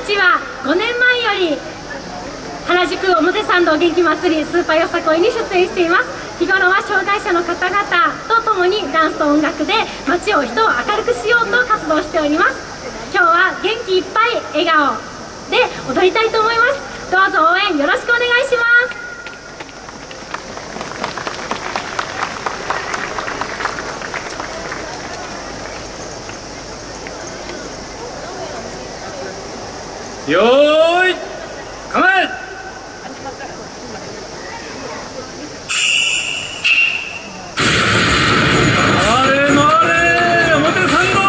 ちは5年前より原宿表参道元気祭りスーパーよさこいに出演しています。日頃は障害者の方々と共にダンスと音楽で街を人を明るくしようと活動しております。今日は元気いっぱい笑顔で踊りたいと思います。どうぞ応援よろしくお願いします。 よーい、構え。回れ回れ、表参道。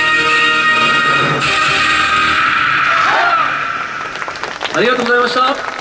ありがとうございました。